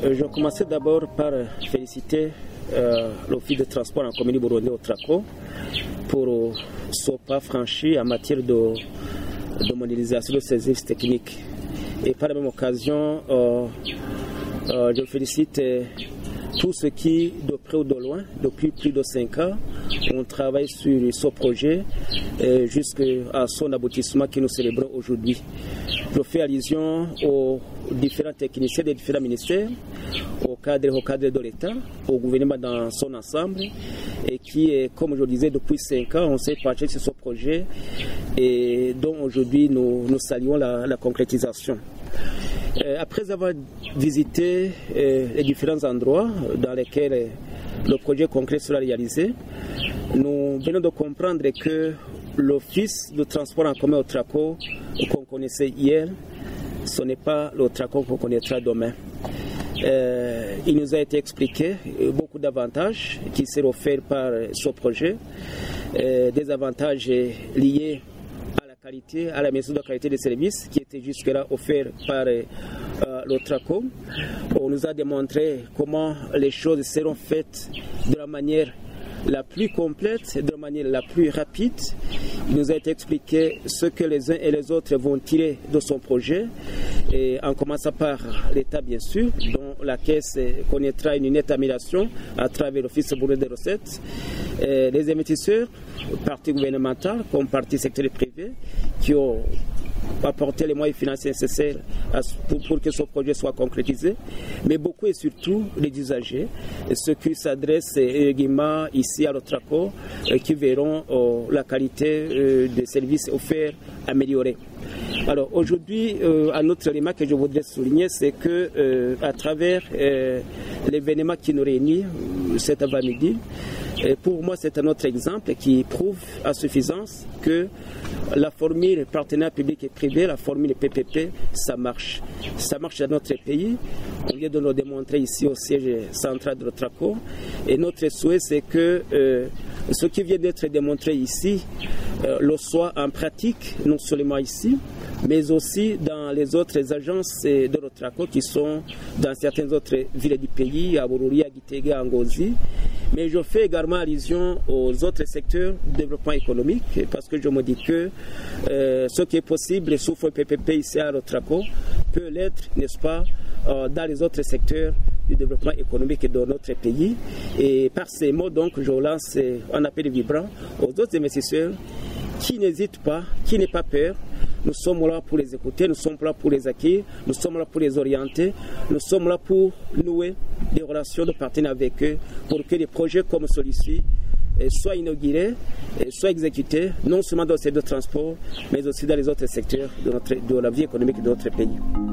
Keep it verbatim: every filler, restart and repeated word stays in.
Je vais commencer d'abord par féliciter euh, l'Office de transport en commun burundais au Traco pour euh, son pas franchi en matière de, de modélisation de services techniques. Et par la même occasion, euh, euh, je félicite euh, tous ceux qui, de près ou de loin, depuis plus de cinq ans, on travaille sur ce projet euh, jusqu'à son aboutissement que nous célébrons aujourd'hui. Je fais allusion aux différents techniciens des différents ministères, au cadre, au cadre de l'État, au gouvernement dans son ensemble, et qui, comme je le disais, depuis cinq ans, on s'est penché sur ce projet et dont aujourd'hui nous, nous saluons la, la concrétisation. Euh, après avoir visité euh, les différents endroits dans lesquels euh, le projet concret sera réalisé, nous venons de comprendre que l'Office de transport en commun au Traco qu'on connaissait hier, ce n'est pas le Traco qu'on connaîtra demain. Euh, il nous a été expliqué beaucoup d'avantages qui seront offerts par ce projet, euh, des avantages liés à la qualité, à la mesure de la qualité des services qui étaient jusque-là offerts par euh, le Traco. On nous a démontré comment les choses seront faites de la manière la plus complète, de la manière la plus rapide. Il nous a été expliqué ce que les uns et les autres vont tirer de son projet, et en commençant par l'État bien sûr, dont la Caisse connaîtra une nette amélioration à travers l'Office burundais des recettes. Et les investisseurs, parties gouvernementales comme parties secteur privé, qui ont apporter les moyens financiers nécessaires pour, pour que ce projet soit concrétisé, mais beaucoup et surtout les usagers, ceux qui s'adressent également ici à l'Otraco, qui verront oh, la qualité euh, des services offerts améliorée. Alors aujourd'hui, euh, un autre élément que je voudrais souligner, c'est que euh, à travers euh, l'événement qui nous réunit cet avant-midi, pour moi, c'est un autre exemple qui prouve à suffisance que la formule partenaire public et privé, la formule P P P, ça marche. Ça marche dans notre pays. On vient de le démontrer ici au siège central de l'Otraco. Et notre souhait, c'est que euh, ce qui vient d'être démontré ici euh, le soit en pratique, non seulement ici, mais aussi dans les autres agences de l'Otraco qui sont dans certaines autres villes du pays, à Bururi, à Gitega, à Ngozi. Mais je fais également allusion aux autres secteurs de développement économique parce que je me dis que euh, ce qui est possible sous P P P ici à l'Otraco peut l'être, n'est-ce pas, euh, dans les autres secteurs du développement économique de notre pays. Et par ces mots, donc, je lance un appel vibrant aux autres investisseurs qui n'hésitent pas, qui n'aient pas peur. Nous sommes là pour les écouter, nous sommes là pour les acquérir, nous sommes là pour les orienter, nous sommes là pour nouer des relations de partenariat avec eux pour que des projets comme celui-ci soient inaugurés, soient exécutés, non seulement dans le secteur de transport, mais aussi dans les autres secteurs de, notre, de la vie économique de notre pays.